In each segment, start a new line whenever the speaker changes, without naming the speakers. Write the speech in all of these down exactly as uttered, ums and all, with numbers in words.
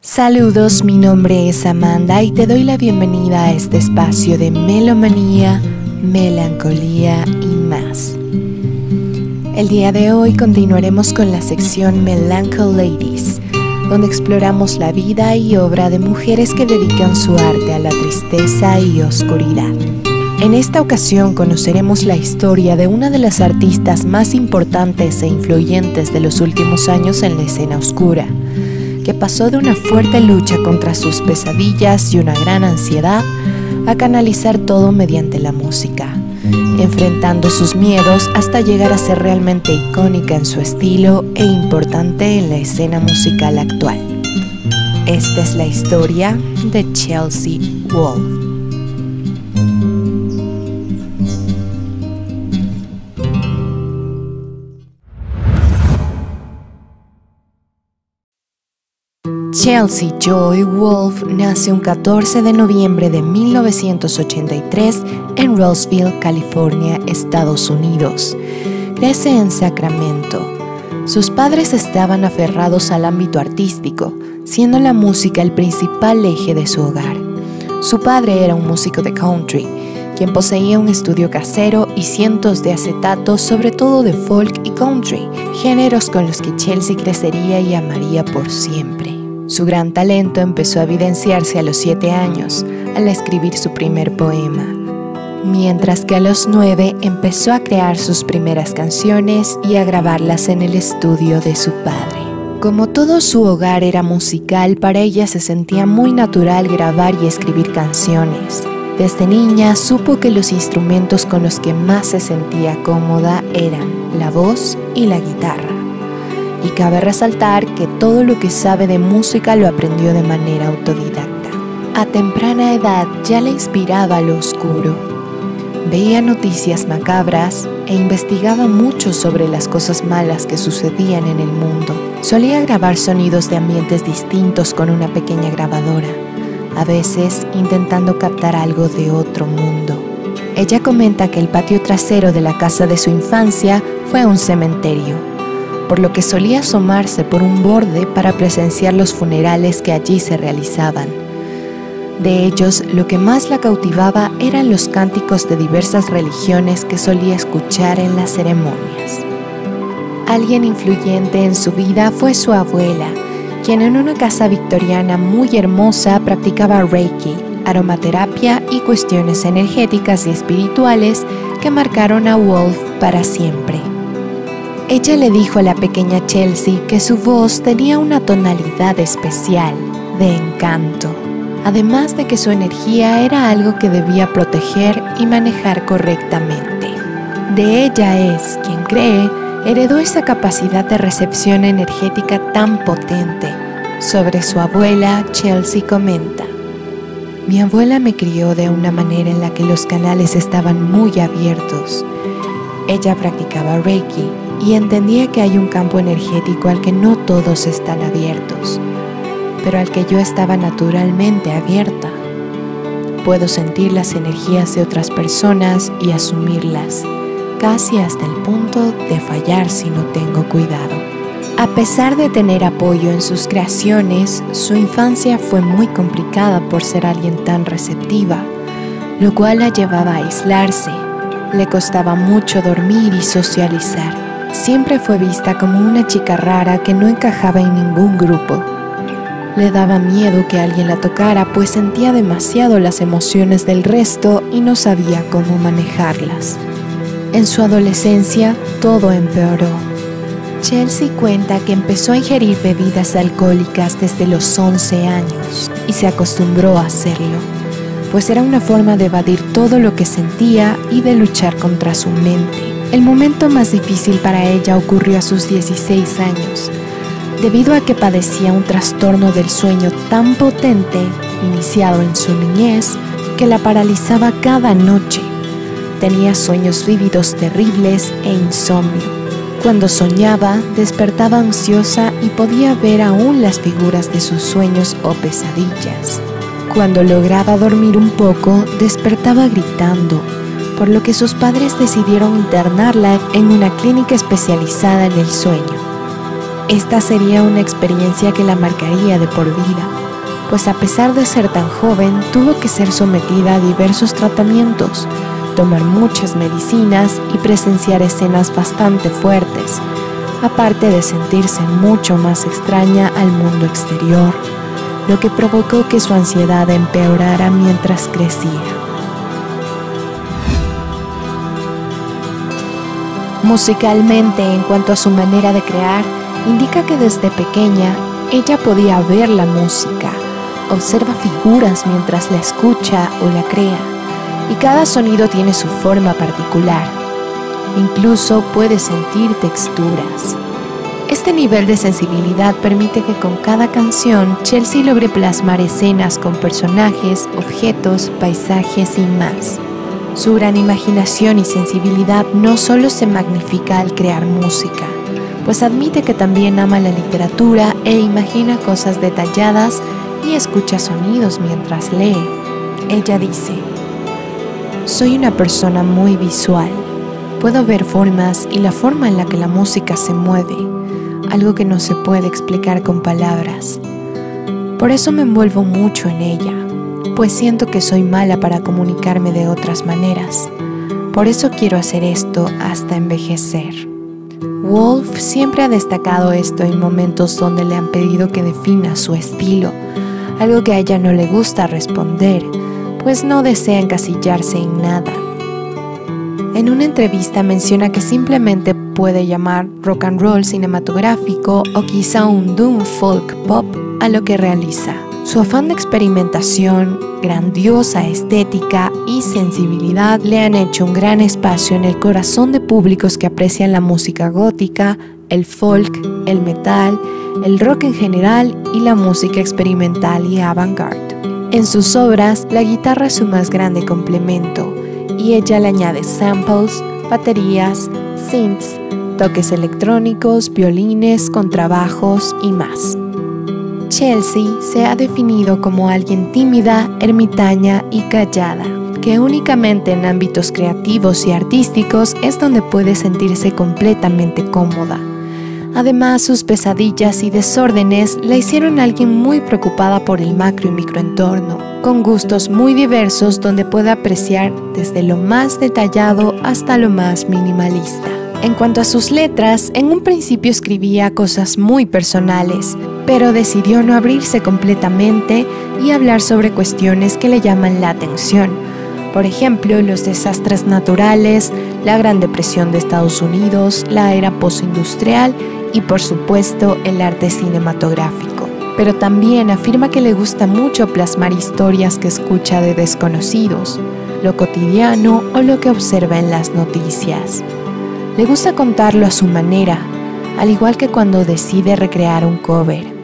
Saludos, mi nombre es Amanda y te doy la bienvenida a este espacio de melomanía, melancolía y más. El día de hoy continuaremos con la sección Melanchol Ladies, donde exploramos la vida y obra de mujeres que dedican su arte a la tristeza y oscuridad. En esta ocasión conoceremos la historia de una de las artistas más importantes e influyentes de los últimos años en la escena oscura, que pasó de una fuerte lucha contra sus pesadillas y una gran ansiedad a canalizar todo mediante la música, enfrentando sus miedos hasta llegar a ser realmente icónica en su estilo e importante en la escena musical actual. Esta es la historia de Chelsea Wolfe. Chelsea Joy Wolfe nace un catorce de noviembre de mil novecientos ochenta y tres en Roseville, California, Estados Unidos. Crece en Sacramento. Sus padres estaban aferrados al ámbito artístico, siendo la música el principal eje de su hogar. Su padre era un músico de country, quien poseía un estudio casero y cientos de acetatos, sobre todo de folk y country, géneros con los que Chelsea crecería y amaría por siempre. Su gran talento empezó a evidenciarse a los siete años, al escribir su primer poema, mientras que a los nueve empezó a crear sus primeras canciones y a grabarlas en el estudio de su padre. Como todo su hogar era musical, para ella se sentía muy natural grabar y escribir canciones. Desde niña supo que los instrumentos con los que más se sentía cómoda eran la voz y la guitarra. Y cabe resaltar que todo lo que sabe de música lo aprendió de manera autodidacta. A temprana edad ya le inspiraba lo oscuro. Veía noticias macabras e investigaba mucho sobre las cosas malas que sucedían en el mundo. Solía grabar sonidos de ambientes distintos con una pequeña grabadora, a veces intentando captar algo de otro mundo. Ella comenta que el patio trasero de la casa de su infancia fue un cementerio, por lo que solía asomarse por un borde para presenciar los funerales que allí se realizaban. De ellos, lo que más la cautivaba eran los cánticos de diversas religiones que solía escuchar en las ceremonias. Alguien influyente en su vida fue su abuela, quien en una casa victoriana muy hermosa practicaba Reiki, aromaterapia y cuestiones energéticas y espirituales que marcaron a Wolfe para siempre. Ella le dijo a la pequeña Chelsea que su voz tenía una tonalidad especial, de encanto, además de que su energía era algo que debía proteger y manejar correctamente. De ella es, quien cree, heredó esa capacidad de recepción energética tan potente. Sobre su abuela, Chelsea comenta: "Mi abuela me crió de una manera en la que los canales estaban muy abiertos. Ella practicaba Reiki y entendía que hay un campo energético al que no todos están abiertos, pero al que yo estaba naturalmente abierta. Puedo sentir las energías de otras personas y asumirlas, casi hasta el punto de fallar si no tengo cuidado". A pesar de tener apoyo en sus creaciones, su infancia fue muy complicada por ser alguien tan receptiva, lo cual la llevaba a aislarse. Le costaba mucho dormir y socializar. Siempre fue vista como una chica rara que no encajaba en ningún grupo. Le daba miedo que alguien la tocara, pues sentía demasiado las emociones del resto y no sabía cómo manejarlas. En su adolescencia, todo empeoró. Chelsea cuenta que empezó a ingerir bebidas alcohólicas desde los once años y se acostumbró a hacerlo, pues era una forma de evadir todo lo que sentía y de luchar contra su mente. El momento más difícil para ella ocurrió a sus dieciséis años, debido a que padecía un trastorno del sueño tan potente, iniciado en su niñez, que la paralizaba cada noche. Tenía sueños vívidos terribles e insomnio. Cuando soñaba, despertaba ansiosa y podía ver aún las figuras de sus sueños o pesadillas. Cuando lograba dormir un poco, despertaba gritando, por lo que sus padres decidieron internarla en una clínica especializada en el sueño. Esta sería una experiencia que la marcaría de por vida. pues a pesar de ser tan joven, tuvo que ser sometida a diversos tratamientos, tomar muchas medicinas y presenciar escenas bastante fuertes, aparte de sentirse mucho más extraña al mundo exterior, lo que provocó que su ansiedad empeorara mientras crecía. Musicalmente, en cuanto a su manera de crear, indica que desde pequeña ella podía ver la música, observa figuras mientras la escucha o la crea, y cada sonido tiene su forma particular. Incluso puede sentir texturas. Este nivel de sensibilidad permite que con cada canción Chelsea logre plasmar escenas con personajes, objetos, paisajes y más. Su gran imaginación y sensibilidad no solo se magnifica al crear música, pues admite que también ama la literatura e imagina cosas detalladas y escucha sonidos mientras lee. Ella dice: "Soy una persona muy visual. Puedo ver formas y la forma en la que la música se mueve, algo que no se puede explicar con palabras. Por eso me envuelvo mucho en ella, pues siento que soy mala para comunicarme de otras maneras. Por eso quiero hacer esto hasta envejecer". Wolf siempre ha destacado esto en momentos donde le han pedido que defina su estilo, algo que a ella no le gusta responder, pues no desea encasillarse en nada. En una entrevista menciona que simplemente puede llamar rock and roll cinematográfico o quizá un doom folk pop a lo que realiza. Su afán de experimentación, grandiosa estética y sensibilidad le han hecho un gran espacio en el corazón de públicos que aprecian la música gótica, el folk, el metal, el rock en general y la música experimental y avant-garde. En sus obras, la guitarra es su más grande complemento, y ella le añade samples, baterías, synths, toques electrónicos, violines, contrabajos y más. Chelsea se ha definido como alguien tímida, ermitaña y callada, que únicamente en ámbitos creativos y artísticos es donde puede sentirse completamente cómoda. Además, sus pesadillas y desórdenes la hicieron alguien muy preocupada por el macro y microentorno, con gustos muy diversos donde puede apreciar desde lo más detallado hasta lo más minimalista. En cuanto a sus letras, en un principio escribía cosas muy personales, pero decidió no abrirse completamente y hablar sobre cuestiones que le llaman la atención. Por ejemplo, los desastres naturales, la Gran Depresión de Estados Unidos, la era postindustrial y, por supuesto, el arte cinematográfico. Pero también afirma que le gusta mucho plasmar historias que escucha de desconocidos, lo cotidiano o lo que observa en las noticias. Le gusta contarlo a su manera, al igual que cuando decide recrear un cover.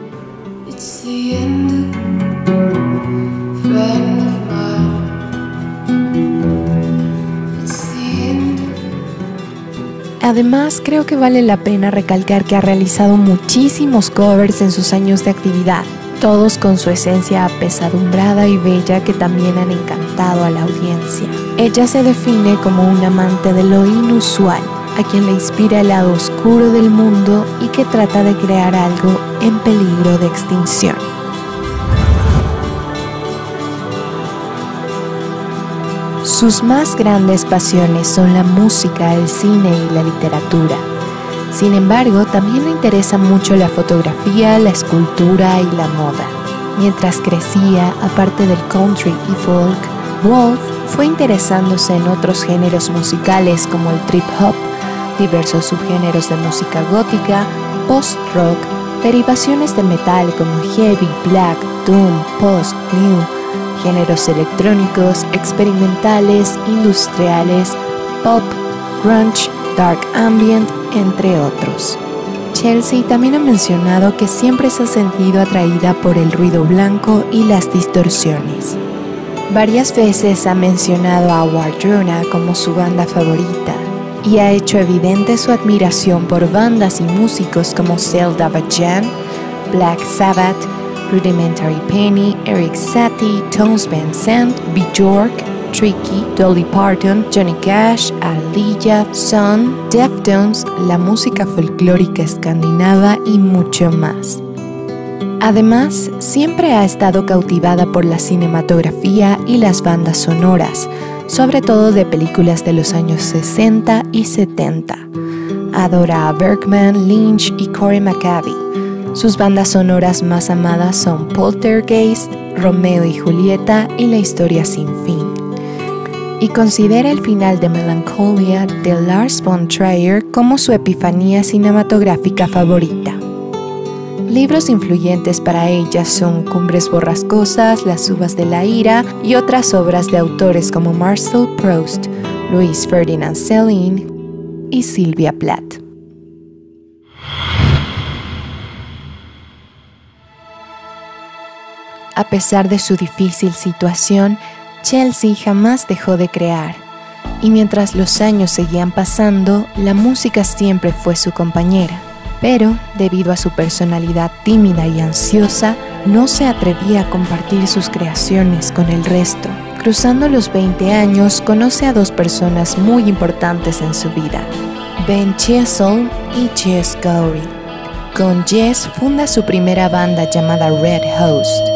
Además, creo que vale la pena recalcar que ha realizado muchísimos covers en sus años de actividad, todos con su esencia apesadumbrada y bella que también han encantado a la audiencia. Ella se define como un amante de lo inusual, a quien le inspira el lado oscuro del mundo y que trata de crear algo en peligro de extinción. Sus más grandes pasiones son la música, el cine y la literatura. Sin embargo, también le interesa mucho la fotografía, la escultura y la moda. Mientras crecía, aparte del country y folk, Wolf fue interesándose en otros géneros musicales como el trip hop, diversos subgéneros de música gótica, post-rock, derivaciones de metal como heavy, black, doom, post, new, géneros electrónicos, experimentales, industriales, pop, grunge, dark ambient, entre otros. Chelsea también ha mencionado que siempre se ha sentido atraída por el ruido blanco y las distorsiones. Varias veces ha mencionado a Wardruna como su banda favorita y ha hecho evidente su admiración por bandas y músicos como Zelda Bajan, Black Sabbath, Rudimentary Penny, Eric Satie, Tones Van Sant, Bjork, Tricky, Dolly Parton, Johnny Cash, Aaliyah, Sun, Deftones, la música folclórica escandinava y mucho más. Además, siempre ha estado cautivada por la cinematografía y las bandas sonoras, sobre todo de películas de los años sesenta y setenta. Adora a Bergman, Lynch y Corey McCabe. Sus bandas sonoras más amadas son Poltergeist, Romeo y Julieta y La historia sin fin. Y considera el final de Melancholia de Lars von Trier como su epifanía cinematográfica favorita. Libros influyentes para ella son Cumbres borrascosas, Las uvas de la ira y otras obras de autores como Marcel Proust, Louis Ferdinand Céline y Sylvia Plath. A pesar de su difícil situación, Chelsea jamás dejó de crear, y mientras los años seguían pasando, la música siempre fue su compañera. Pero, debido a su personalidad tímida y ansiosa, no se atrevía a compartir sus creaciones con el resto. Cruzando los veinte años, conoce a dos personas muy importantes en su vida, Ben Chesil y Jess Gowrie. Con Jess funda su primera banda llamada Red Host.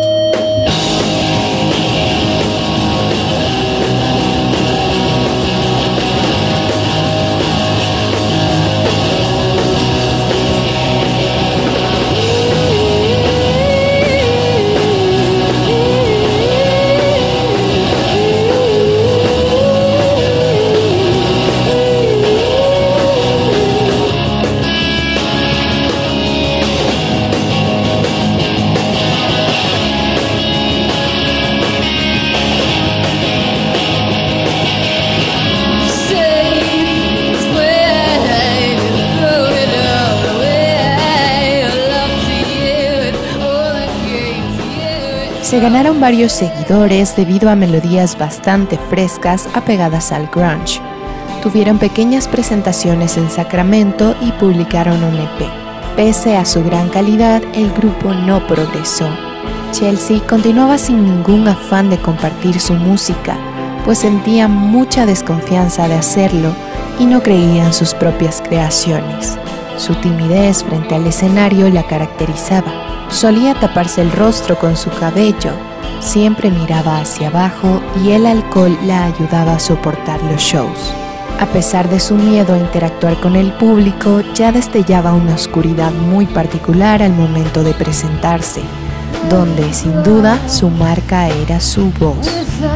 Se ganaron varios seguidores debido a melodías bastante frescas apegadas al grunge. Tuvieron pequeñas presentaciones en Sacramento y publicaron un E P. Pese a su gran calidad, el grupo no progresó. Chelsea continuaba sin ningún afán de compartir su música, pues sentía mucha desconfianza de hacerlo y no creía en sus propias creaciones. Su timidez frente al escenario la caracterizaba. Solía taparse el rostro con su cabello, siempre miraba hacia abajo y el alcohol la ayudaba a soportar los shows. A pesar de su miedo a interactuar con el público, ya destellaba una oscuridad muy particular al momento de presentarse, donde sin duda su marca era su voz.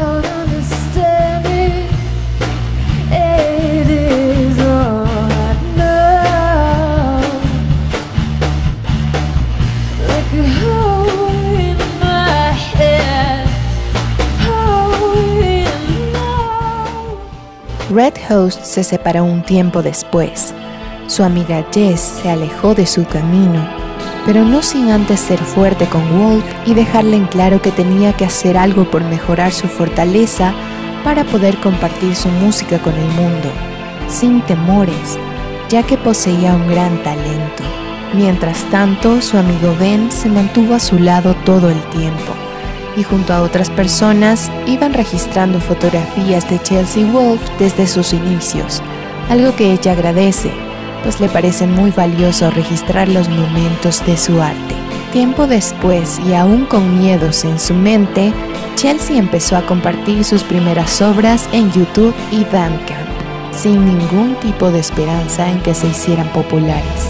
Red Host se separó un tiempo después. Su amiga Jess se alejó de su camino, pero no sin antes ser fuerte con Wolf y dejarle en claro que tenía que hacer algo por mejorar su fortaleza para poder compartir su música con el mundo, sin temores, ya que poseía un gran talento. Mientras tanto, su amigo Ben se mantuvo a su lado todo el tiempo, y junto a otras personas iban registrando fotografías de Chelsea Wolfe desde sus inicios, algo que ella agradece, pues le parece muy valioso registrar los momentos de su arte. Tiempo después, y aún con miedos en su mente, Chelsea empezó a compartir sus primeras obras en YouTube y Bandcamp, sin ningún tipo de esperanza en que se hicieran populares.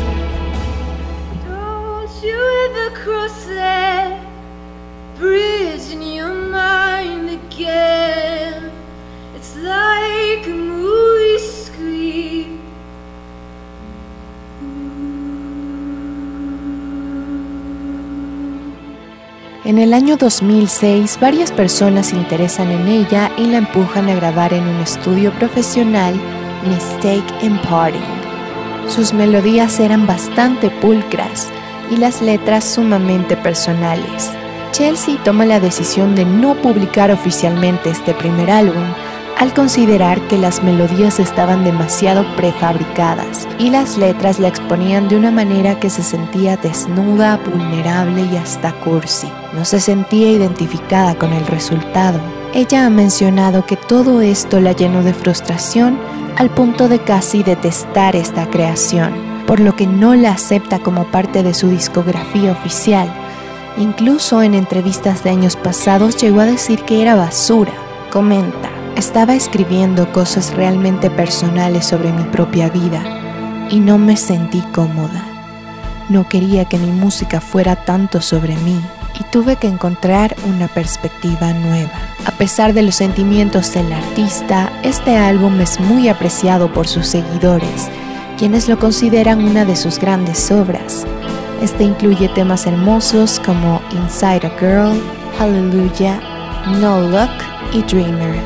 En el año dos mil seis, varias personas se interesan en ella y la empujan a grabar en un estudio profesional, Mistake in Parting. Sus melodías eran bastante pulcras y las letras sumamente personales. Chelsea toma la decisión de no publicar oficialmente este primer álbum, al considerar que las melodías estaban demasiado prefabricadas y las letras la exponían de una manera que se sentía desnuda, vulnerable y hasta cursi. No se sentía identificada con el resultado. Ella ha mencionado que todo esto la llenó de frustración al punto de casi detestar esta creación, por lo que no la acepta como parte de su discografía oficial, Incluso en entrevistas de años pasados llegó a decir que era basura. Comenta: estaba escribiendo cosas realmente personales sobre mi propia vida y no me sentí cómoda. No quería que mi música fuera tanto sobre mí y tuve que encontrar una perspectiva nueva. A pesar de los sentimientos del artista, este álbum es muy apreciado por sus seguidores, quienes lo consideran una de sus grandes obras. Este incluye temas hermosos como Inside a Girl, Hallelujah, No Luck y Dreamer.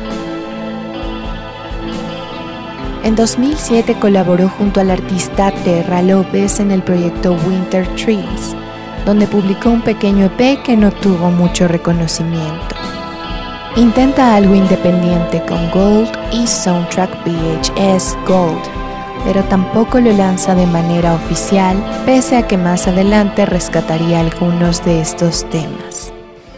En dos mil siete colaboró junto al artista Terra López en el proyecto Winter Trees, donde publicó un pequeño E P que no tuvo mucho reconocimiento. Intenta algo independiente con Gold y Soundtrack V H S Gold, pero tampoco lo lanza de manera oficial, pese a que más adelante rescataría algunos de estos temas.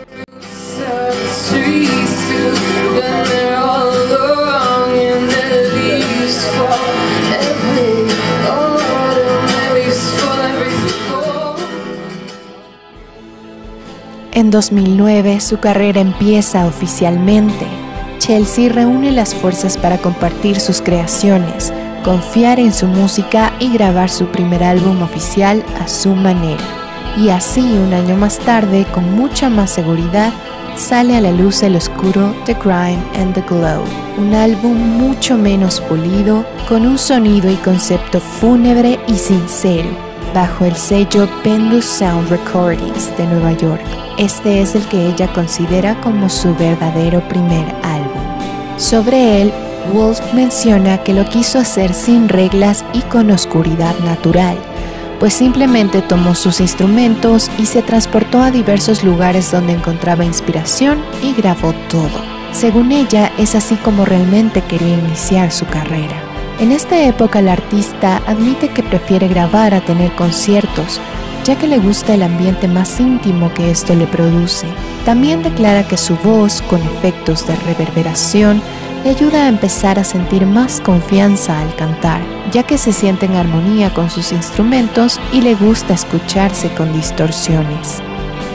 En dos mil nueve, su carrera empieza oficialmente. Chelsea reúne las fuerzas para compartir sus creaciones, confiar en su música y grabar su primer álbum oficial a su manera. Y así, un año más tarde, con mucha más seguridad, sale a la luz el oscuro The Grime and the Glow, un álbum mucho menos pulido, con un sonido y concepto fúnebre y sincero, bajo el sello Pendus Sound Recordings de Nueva York. Este es el que ella considera como su verdadero primer álbum. Sobre él, Wolf menciona que lo quiso hacer sin reglas y con oscuridad natural, pues simplemente tomó sus instrumentos y se transportó a diversos lugares donde encontraba inspiración y grabó todo. Según ella, es así como realmente quería iniciar su carrera. En esta época, la artista admite que prefiere grabar a tener conciertos, ya que le gusta el ambiente más íntimo que esto le produce. También declara que su voz, con efectos de reverberación, le ayuda a empezar a sentir más confianza al cantar, ya que se siente en armonía con sus instrumentos y le gusta escucharse con distorsiones.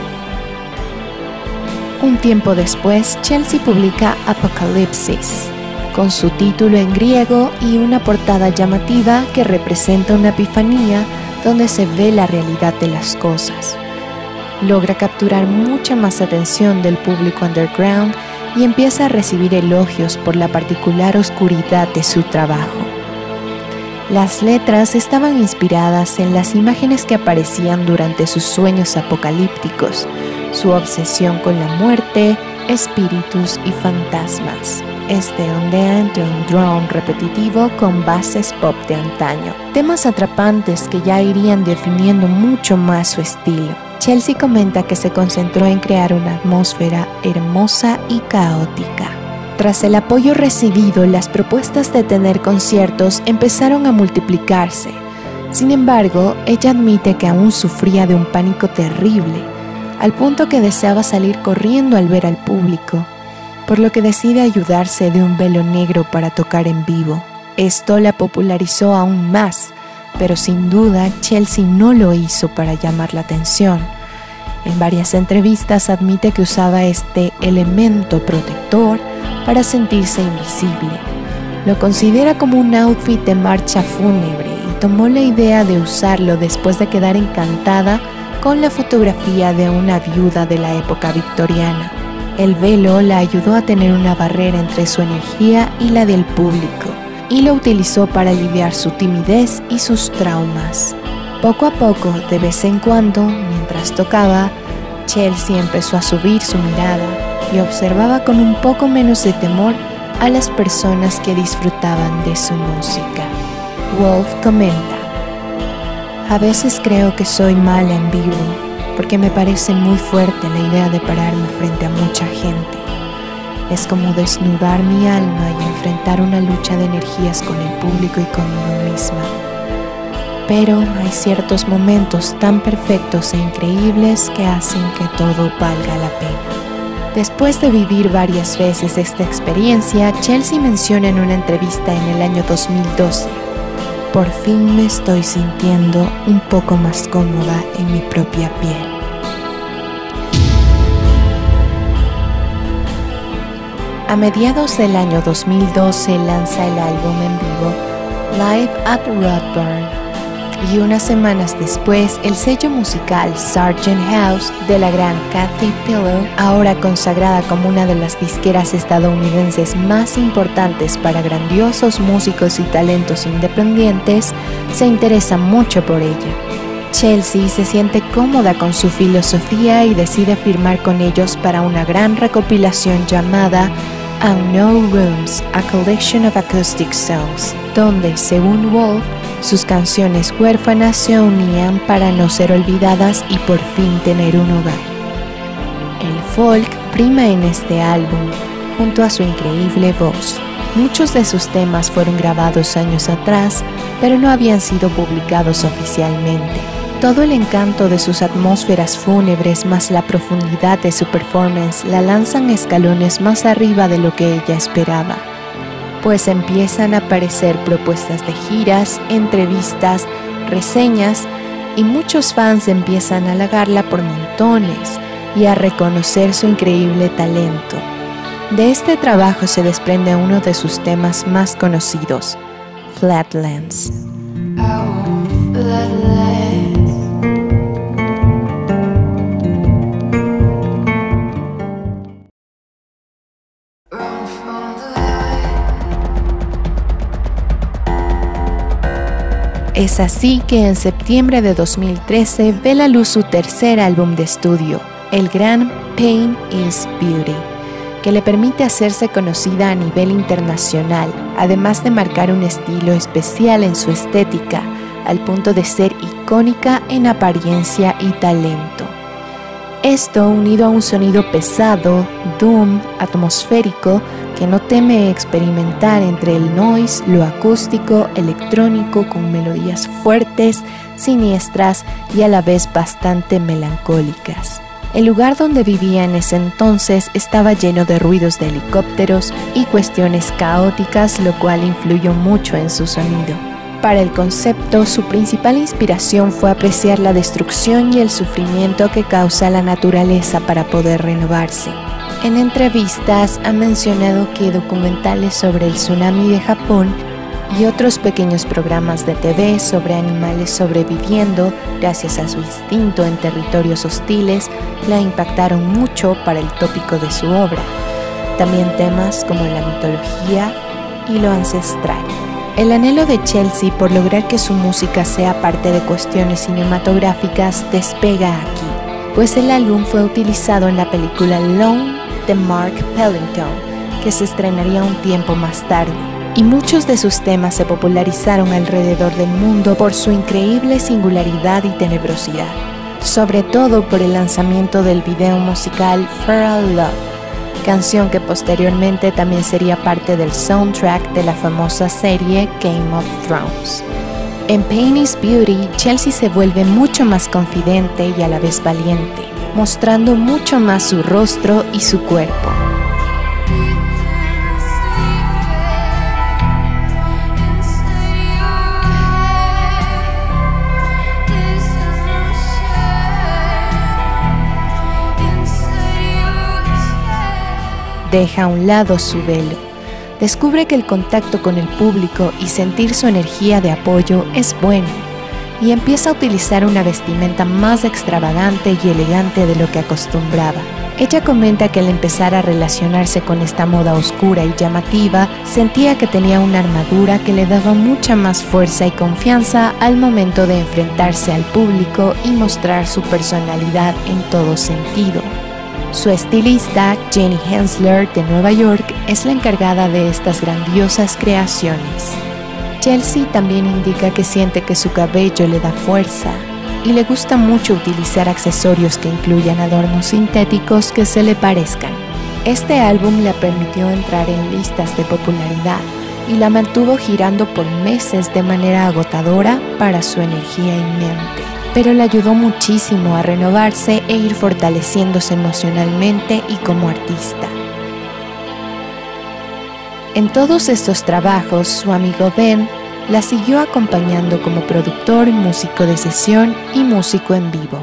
Un tiempo después, Chelsea publica Apocalypsis, con su título en griego y una portada llamativa que representa una epifanía donde se ve la realidad de las cosas. Logra capturar mucha más atención del público underground y empieza a recibir elogios por la particular oscuridad de su trabajo. Las letras estaban inspiradas en las imágenes que aparecían durante sus sueños apocalípticos, su obsesión con la muerte, espíritus y fantasmas. Este ondea entre un drone repetitivo con bases pop de antaño, temas atrapantes que ya irían definiendo mucho más su estilo. Chelsea comenta que se concentró en crear una atmósfera hermosa y caótica. Tras el apoyo recibido, las propuestas de tener conciertos empezaron a multiplicarse. Sin embargo, ella admite que aún sufría de un pánico terrible, al punto que deseaba salir corriendo al ver al público, por lo que decide ayudarse de un velo negro para tocar en vivo. Esto la popularizó aún más, pero sin duda Chelsea no lo hizo para llamar la atención. En varias entrevistas admite que usaba este elemento protector para sentirse invisible. Lo considera como un outfit de marcha fúnebre y tomó la idea de usarlo después de quedar encantada con la fotografía de una viuda de la época victoriana. El velo la ayudó a tener una barrera entre su energía y la del público, y lo utilizó para aliviar su timidez y sus traumas. Poco a poco, de vez en cuando, mientras tocaba, Chelsea empezó a subir su mirada y observaba con un poco menos de temor a las personas que disfrutaban de su música. Wolf comenta: a veces creo que soy mala en vivo, porque me parece muy fuerte la idea de pararme frente a mucha gente. Es como desnudar mi alma y enfrentar una lucha de energías con el público y conmigo misma. Pero hay ciertos momentos tan perfectos e increíbles que hacen que todo valga la pena. Después de vivir varias veces esta experiencia, Chelsea menciona en una entrevista en el año dos mil doce: por fin me estoy sintiendo un poco más cómoda en mi propia piel. A mediados del año dos mil doce lanza el álbum en vivo Live at Rodburn, y unas semanas después el sello musical Sargent House de la gran Cathy Pillow, ahora consagrada como una de las disqueras estadounidenses más importantes para grandiosos músicos y talentos independientes, se interesa mucho por ella. Chelsea se siente cómoda con su filosofía y decide firmar con ellos para una gran recopilación llamada Unknown Rooms, a Collection of Acoustic Songs, donde, según Wolf, sus canciones huérfanas se unían para no ser olvidadas y por fin tener un hogar. El folk prima en este álbum, junto a su increíble voz. Muchos de sus temas fueron grabados años atrás, pero no habían sido publicados oficialmente. Todo el encanto de sus atmósferas fúnebres más la profundidad de su performance la lanzan escalones más arriba de lo que ella esperaba, pues empiezan a aparecer propuestas de giras, entrevistas, reseñas, y muchos fans empiezan a halagarla por montones y a reconocer su increíble talento. De este trabajo se desprende uno de sus temas más conocidos, Flatlands. Oh, Flatlands. Es así que en septiembre de dos mil trece ve la luz su tercer álbum de estudio, el gran Pain is Beauty, que le permite hacerse conocida a nivel internacional, además de marcar un estilo especial en su estética, al punto de ser icónica en apariencia y talento. Esto, unido a un sonido pesado, doom, atmosférico, que no teme experimentar entre el noise, lo acústico, electrónico, con melodías fuertes, siniestras y a la vez bastante melancólicas. El lugar donde vivía en ese entonces estaba lleno de ruidos de helicópteros y cuestiones caóticas, lo cual influyó mucho en su sonido. Para el concepto, su principal inspiración fue apreciar la destrucción y el sufrimiento que causa la naturaleza para poder renovarse. En entrevistas ha mencionado que documentales sobre el tsunami de Japón y otros pequeños programas de T V sobre animales sobreviviendo gracias a su instinto en territorios hostiles la impactaron mucho para el tópico de su obra. También temas como la mitología y lo ancestral. El anhelo de Chelsea por lograr que su música sea parte de cuestiones cinematográficas despega aquí, pues el álbum fue utilizado en la película Lone de Mark Pellington, que se estrenaría un tiempo más tarde, y muchos de sus temas se popularizaron alrededor del mundo por su increíble singularidad y tenebrosidad, sobre todo por el lanzamiento del video musical Feral Love, canción que posteriormente también sería parte del soundtrack de la famosa serie Game of Thrones. En Pain is Beauty, Chelsea se vuelve mucho más confidente y a la vez valiente, mostrando mucho más su rostro y su cuerpo. Deja a un lado su velo. Descubre que el contacto con el público y sentir su energía de apoyo es bueno, y empieza a utilizar una vestimenta más extravagante y elegante de lo que acostumbraba. Ella comenta que al empezar a relacionarse con esta moda oscura y llamativa, sentía que tenía una armadura que le daba mucha más fuerza y confianza al momento de enfrentarse al público y mostrar su personalidad en todo sentido. Su estilista, Jenny Hensler de Nueva York, es la encargada de estas grandiosas creaciones. Chelsea también indica que siente que su cabello le da fuerza y le gusta mucho utilizar accesorios que incluyan adornos sintéticos que se le parezcan. Este álbum le permitió entrar en listas de popularidad y la mantuvo girando por meses de manera agotadora para su energía y mente, pero le ayudó muchísimo a renovarse e ir fortaleciéndose emocionalmente y como artista. En todos estos trabajos, su amigo Ben la siguió acompañando como productor, músico de sesión y músico en vivo.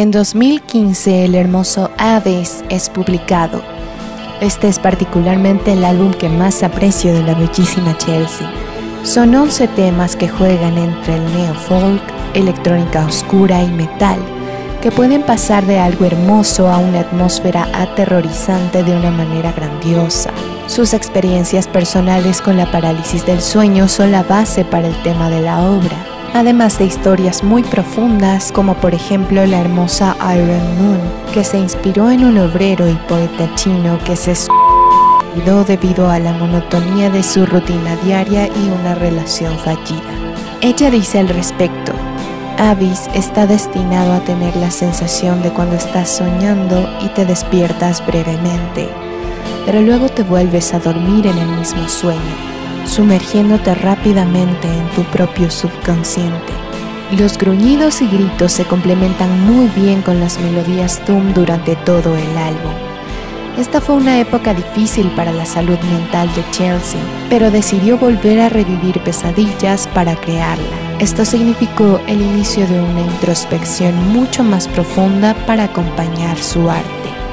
En dos mil quince, el hermoso Abyss es publicado. Este es particularmente el álbum que más aprecio de la bellísima Chelsea. Son once temas que juegan entre el neo-folk, electrónica oscura y metal, que pueden pasar de algo hermoso a una atmósfera aterrorizante de una manera grandiosa. Sus experiencias personales con la parálisis del sueño son la base para el tema de la obra, además de historias muy profundas como por ejemplo la hermosa Iron Moon, que se inspiró en un obrero y poeta chino que se suicidó debido a la monotonía de su rutina diaria y una relación fallida. Ella dice al respecto: Abyss está destinado a tener la sensación de cuando estás soñando y te despiertas brevemente, pero luego te vuelves a dormir en el mismo sueño, sumergiéndote rápidamente en tu propio subconsciente. Los gruñidos y gritos se complementan muy bien con las melodías doom durante todo el álbum. Esta fue una época difícil para la salud mental de Chelsea, pero decidió volver a revivir pesadillas para crearla. Esto significó el inicio de una introspección mucho más profunda para acompañar su arte.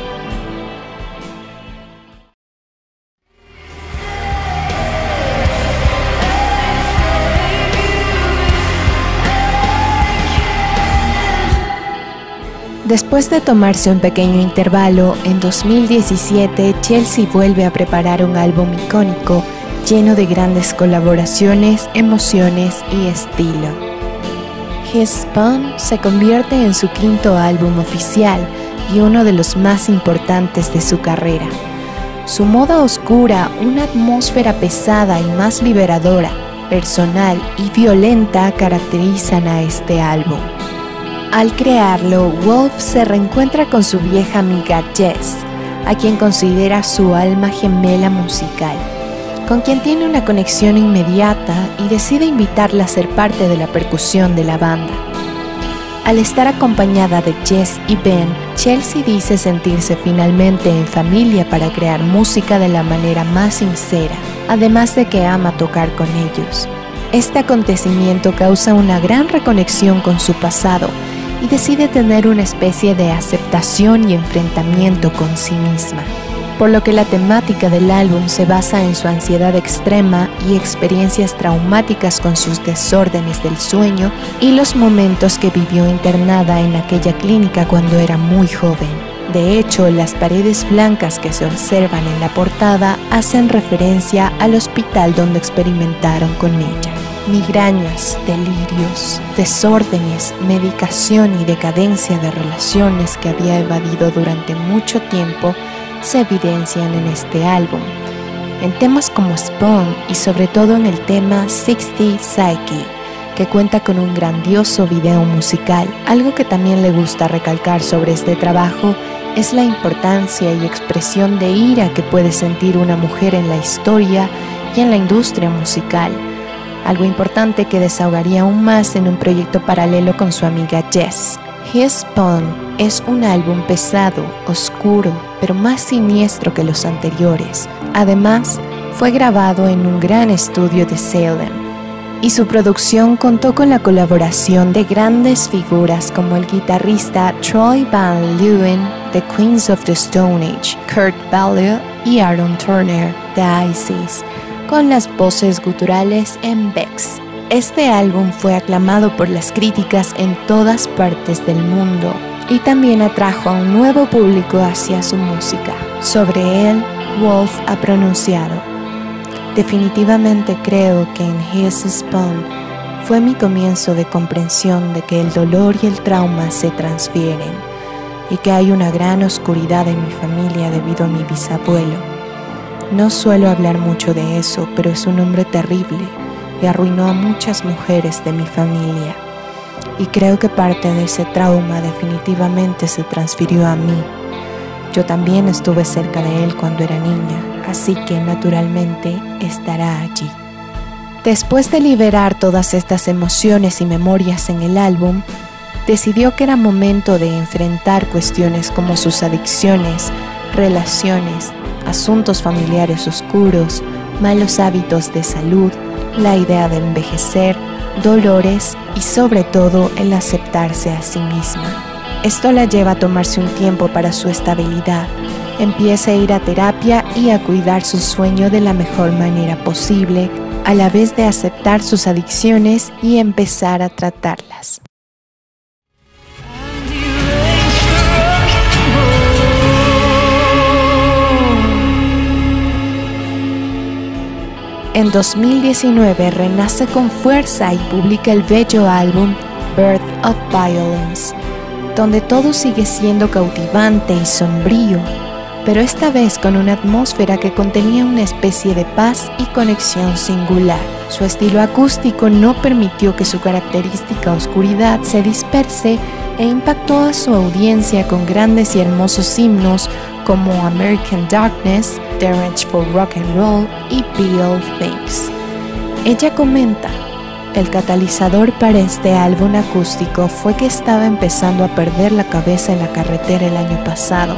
Después de tomarse un pequeño intervalo, en dos mil diecisiete Chelsea vuelve a preparar un álbum icónico lleno de grandes colaboraciones, emociones y estilo. His Spawn se convierte en su quinto álbum oficial y uno de los más importantes de su carrera. Su moda oscura, una atmósfera pesada y más liberadora, personal y violenta caracterizan a este álbum. Al crearlo, Wolf se reencuentra con su vieja amiga Jess, a quien considera su alma gemela musical, con quien tiene una conexión inmediata y decide invitarla a ser parte de la percusión de la banda. Al estar acompañada de Jess y Ben, Chelsea dice sentirse finalmente en familia para crear música de la manera más sincera, además de que ama tocar con ellos. Este acontecimiento causa una gran reconexión con su pasado y decide tener una especie de aceptación y enfrentamiento con sí misma, por lo que la temática del álbum se basa en su ansiedad extrema y experiencias traumáticas con sus desórdenes del sueño y los momentos que vivió internada en aquella clínica cuando era muy joven. De hecho, las paredes blancas que se observan en la portada hacen referencia al hospital donde experimentaron con ella. Migrañas, delirios, desórdenes, medicación y decadencia de relaciones que había evadido durante mucho tiempo se evidencian en este álbum, en temas como Spawn y sobre todo en el tema sesenta Psyche, que cuenta con un grandioso video musical. Algo que también le gusta recalcar sobre este trabajo es la importancia y expresión de ira que puede sentir una mujer en la historia y en la industria musical, algo importante que desahogaría aún más en un proyecto paralelo con su amiga Jess. His Spawn es un álbum pesado, oscuro, pero más siniestro que los anteriores. Además, fue grabado en un gran estudio de Salem, y su producción contó con la colaboración de grandes figuras como el guitarrista Troy Van Leeuwen de Queens of the Stone Age, Kurt Vile y Aaron Turner de Isis, con las voces guturales en Bex. Este álbum fue aclamado por las críticas en todas partes del mundo y también atrajo a un nuevo público hacia su música. Sobre él, Wolf ha pronunciado: definitivamente creo que en His Spawn fue mi comienzo de comprensión de que el dolor y el trauma se transfieren y que hay una gran oscuridad en mi familia debido a mi bisabuelo. No suelo hablar mucho de eso, pero es un hombre terrible y arruinó a muchas mujeres de mi familia. Y creo que parte de ese trauma definitivamente se transfirió a mí. Yo también estuve cerca de él cuando era niña, así que naturalmente estará allí. Después de liberar todas estas emociones y memorias en el álbum, decidió que era momento de enfrentar cuestiones como sus adicciones, relaciones, asuntos familiares oscuros, malos hábitos de salud, la idea de envejecer, dolores y sobre todo el aceptarse a sí misma. Esto la lleva a tomarse un tiempo para su estabilidad. Empieza a ir a terapia y a cuidar su sueño de la mejor manera posible, a la vez de aceptar sus adicciones y empezar a tratarlas. En dos mil diecinueve renace con fuerza y publica el bello álbum Birth of Violence, donde todo sigue siendo cautivante y sombrío, pero esta vez con una atmósfera que contenía una especie de paz y conexión singular. Su estilo acústico no permitió que su característica oscuridad se disperse e impactó a su audiencia con grandes y hermosos himnos como American Darkness, The Range for Rock and Roll y Be All Things. Ella comenta: el catalizador para este álbum acústico fue que estaba empezando a perder la cabeza en la carretera el año pasado,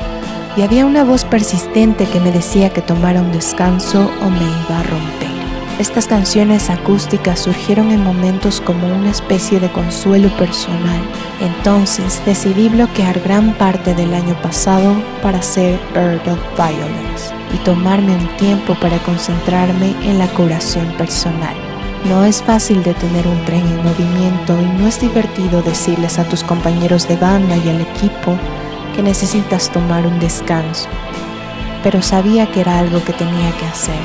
y había una voz persistente que me decía que tomara un descanso o me iba a romper. Estas canciones acústicas surgieron en momentos como una especie de consuelo personal. Entonces decidí bloquear gran parte del año pasado para hacer Birth of Violence y tomarme un tiempo para concentrarme en la curación personal. No es fácil detener un tren en movimiento y no es divertido decirles a tus compañeros de banda y al equipo que necesitas tomar un descanso, pero sabía que era algo que tenía que hacer.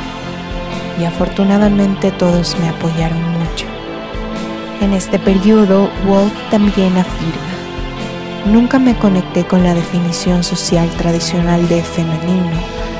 Y afortunadamente todos me apoyaron mucho. En este periodo, Wolf también afirma: nunca me conecté con la definición social tradicional de femenino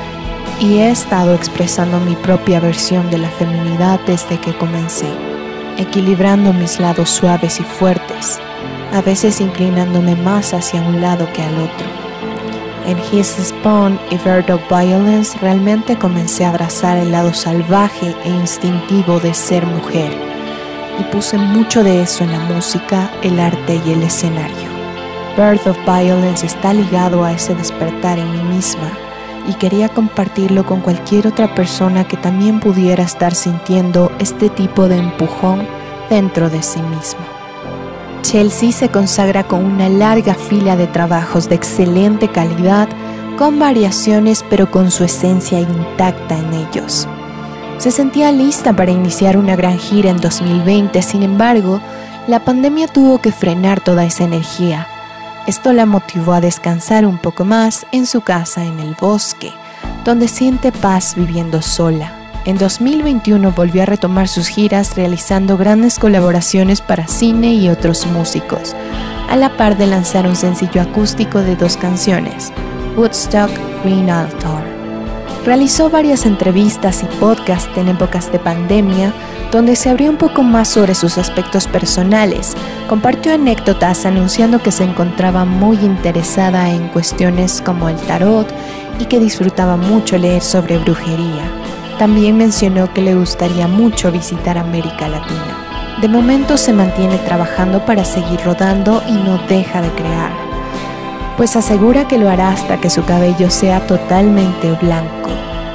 y he estado expresando mi propia versión de la feminidad desde que comencé, equilibrando mis lados suaves y fuertes, a veces inclinándome más hacia un lado que al otro. En His Spawn y Birth of Violence realmente comencé a abrazar el lado salvaje e instintivo de ser mujer, y puse mucho de eso en la música, el arte y el escenario. Birth of Violence está ligado a ese despertar en mí misma, y quería compartirlo con cualquier otra persona que también pudiera estar sintiendo este tipo de empujón dentro de sí mismo. Chelsea se consagra con una larga fila de trabajos de excelente calidad, con variaciones pero con su esencia intacta en ellos. Se sentía lista para iniciar una gran gira en dos mil veinte, sin embargo, la pandemia tuvo que frenar toda esa energía. Esto la motivó a descansar un poco más en su casa en el bosque, donde siente paz viviendo sola. En dos mil veintiuno volvió a retomar sus giras realizando grandes colaboraciones para cine y otros músicos, a la par de lanzar un sencillo acústico de dos canciones, Woodstock, Green Altar. Realizó varias entrevistas y podcasts en épocas de pandemia, donde se abrió un poco más sobre sus aspectos personales. Compartió anécdotas anunciando que se encontraba muy interesada en cuestiones como el tarot y que disfrutaba mucho leer sobre brujería. También mencionó que le gustaría mucho visitar América Latina. De momento se mantiene trabajando para seguir rodando y no deja de crear, pues asegura que lo hará hasta que su cabello sea totalmente blanco.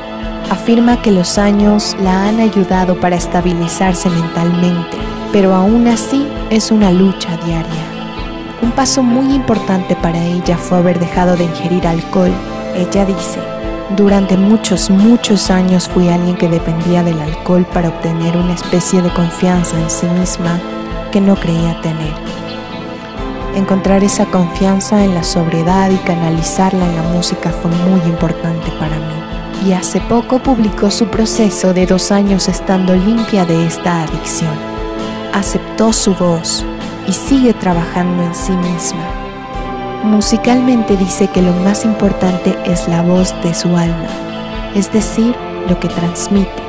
Afirma que los años la han ayudado para estabilizarse mentalmente, pero aún así es una lucha diaria. Un paso muy importante para ella fue haber dejado de ingerir alcohol. Ella dice: durante muchos, muchos años fui alguien que dependía del alcohol para obtener una especie de confianza en sí misma que no creía tener. Encontrar esa confianza en la sobriedad y canalizarla en la música fue muy importante para mí. Y hace poco publicó su proceso de dos años estando limpia de esta adicción. Aceptó su voz y sigue trabajando en sí misma. Musicalmente dice que lo más importante es la voz de su alma, es decir, lo que transmite,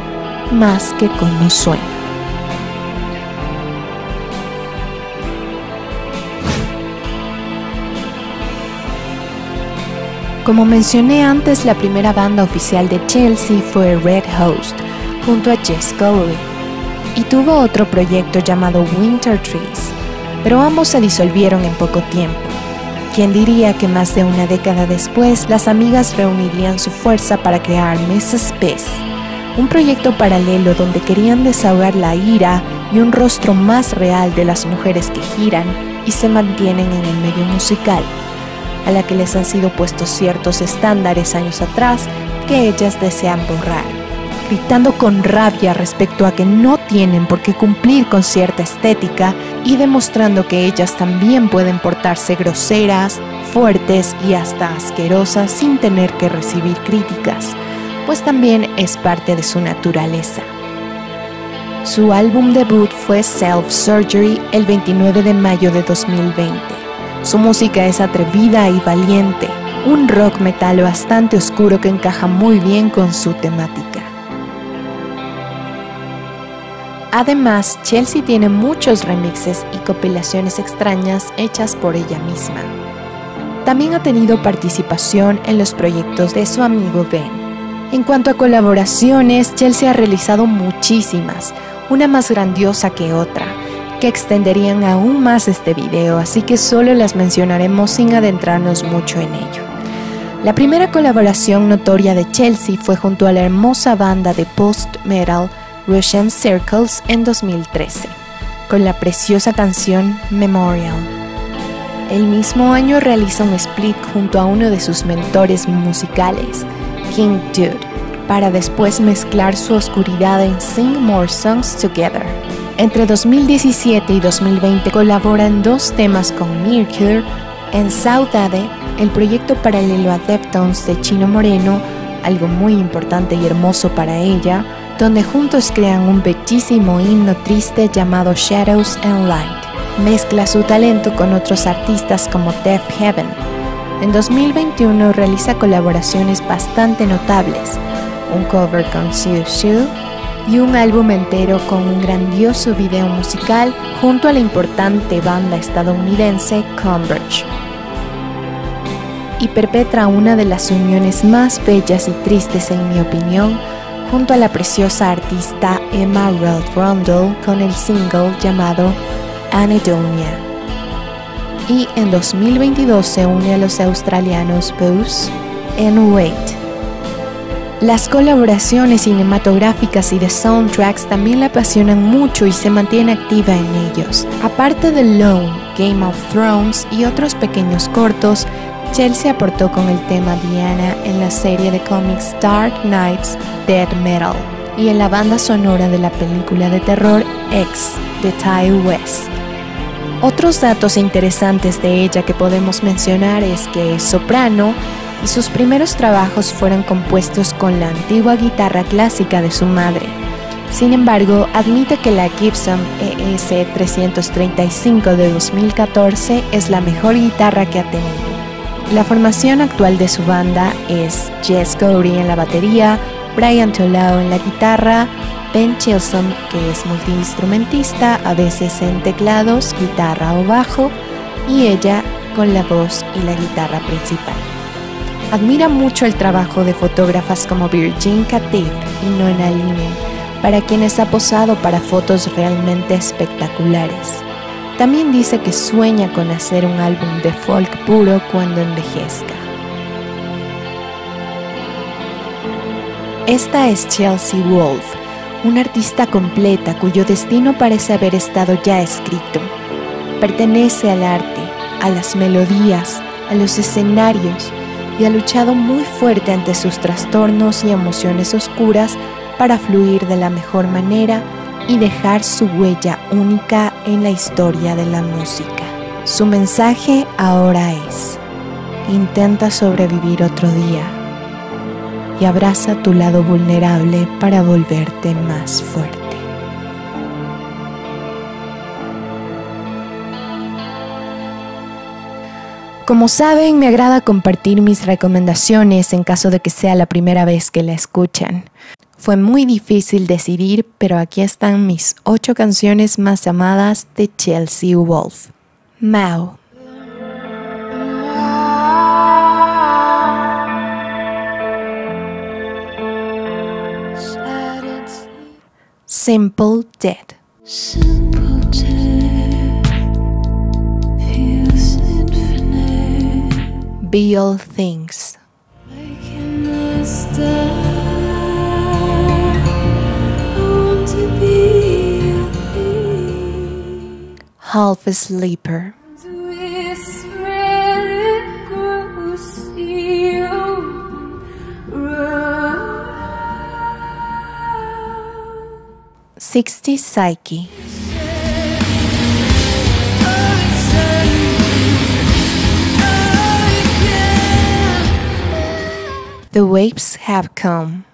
más que cómo suena. Como mencioné antes, la primera banda oficial de Chelsea fue Red Host, junto a Jess Cowley, y tuvo otro proyecto llamado Winter Trees, pero ambos se disolvieron en poco tiempo. ¿Quién diría que más de una década después, las amigas reunirían su fuerza para crear missus Peace, un proyecto paralelo donde querían desahogar la ira y un rostro más real de las mujeres que giran, y se mantienen en el medio musical, a la que les han sido puestos ciertos estándares años atrás que ellas desean borrar, gritando con rabia respecto a que no tienen por qué cumplir con cierta estética y demostrando que ellas también pueden portarse groseras, fuertes y hasta asquerosas sin tener que recibir críticas, pues también es parte de su naturaleza. Su álbum debut fue Self Surgery el veintinueve de mayo de dos mil veinte. Su música es atrevida y valiente, un rock metal bastante oscuro que encaja muy bien con su temática. Además, Chelsea tiene muchos remixes y compilaciones extrañas hechas por ella misma. También ha tenido participación en los proyectos de su amigo Ben. En cuanto a colaboraciones, Chelsea ha realizado muchísimas, una más grandiosa que otra, que extenderían aún más este video, así que solo las mencionaremos sin adentrarnos mucho en ello. La primera colaboración notoria de Chelsea fue junto a la hermosa banda de post-metal Russian Circles en dos mil trece, con la preciosa canción Memorial. El mismo año realiza un split junto a uno de sus mentores musicales, King Dude, para después mezclar su oscuridad en Sing More Songs Together. Entre dos mil diecisiete y dos mil veinte colabora en dos temas con Mercury en Saudade, el proyecto paralelo a Deftones de Chino Moreno, algo muy importante y hermoso para ella, donde juntos crean un bellísimo himno triste llamado Shadows and Light. Mezcla su talento con otros artistas como Deaf Heaven. En dos mil veintiuno realiza colaboraciones bastante notables, un cover con Siu Siu y un álbum entero con un grandioso video musical junto a la importante banda estadounidense Converge. Y perpetra una de las uniones más bellas y tristes en mi opinión, junto a la preciosa artista Emma Ruth Rundle con el single llamado Anedonia. Y en dos mil veintidós se une a los australianos Booze and Wait. Las colaboraciones cinematográficas y de soundtracks también la apasionan mucho y se mantiene activa en ellos. Aparte de Lone, Game of Thrones y otros pequeños cortos, Chelsea aportó con el tema Diana en la serie de cómics Dark Knights Dead Metal y en la banda sonora de la película de terror X de Ty West. Otros datos interesantes de ella que podemos mencionar es que es soprano y sus primeros trabajos fueron compuestos con la antigua guitarra clásica de su madre. Sin embargo, admite que la Gibson E S trescientos treinta y cinco de dos mil catorce es la mejor guitarra que ha tenido. La formación actual de su banda es Jess Gowrie en la batería, Brian Tolao en la guitarra, Ben Chilson, que es multiinstrumentista, a veces en teclados, guitarra o bajo, y ella con la voz y la guitarra principal. Admira mucho el trabajo de fotógrafas como Virgin Catif y Nona Linen, para quienes ha posado para fotos realmente espectaculares. También dice que sueña con hacer un álbum de folk puro cuando envejezca. Esta es Chelsea Wolfe, una artista completa cuyo destino parece haber estado ya escrito. Pertenece al arte, a las melodías, a los escenarios y ha luchado muy fuerte ante sus trastornos y emociones oscuras para fluir de la mejor manera y dejar su huella única en la historia de la música. Su mensaje ahora es: intenta sobrevivir otro día y abraza tu lado vulnerable para volverte más fuerte. Como saben, me agrada compartir mis recomendaciones en caso de que sea la primera vez que la escuchan. Fue muy difícil decidir, pero aquí están mis ocho canciones más amadas de Chelsea Wolfe. Mao. Simple Dead.
Simple death feels infinite.
Be All Things.
Making us die. I want to be a thing.
Half a Sleeper. sixties Psyche. The waves have come.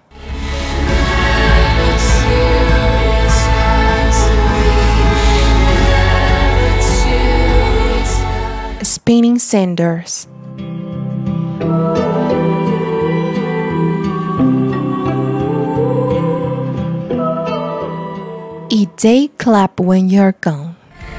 Spinning Cinders. Y They Clap When You're Gone.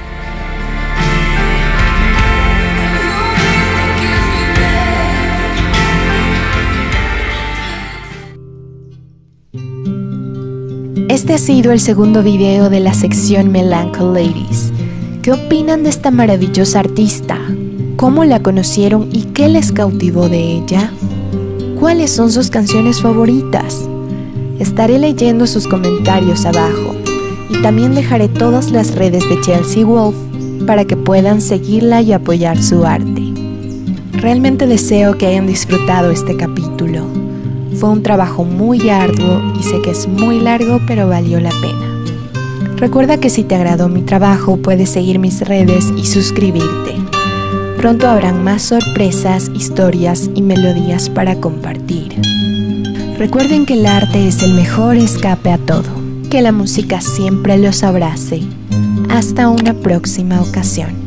Este ha sido el segundo video de la sección Melancholy Ladies. ¿Qué opinan de esta maravillosa artista? ¿Cómo la conocieron y qué les cautivó de ella? ¿Cuáles son sus canciones favoritas? Estaré leyendo sus comentarios abajo y también dejaré todas las redes de Chelsea Wolfe para que puedan seguirla y apoyar su arte. Realmente deseo que hayan disfrutado este capítulo. Fue un trabajo muy arduo y sé que es muy largo, pero valió la pena. Recuerda que si te agradó mi trabajo, puedes seguir mis redes y suscribirte. Pronto habrán más sorpresas, historias y melodías para compartir. Recuerden que el arte es el mejor escape a todo. Que la música siempre los abrace. Hasta una próxima ocasión.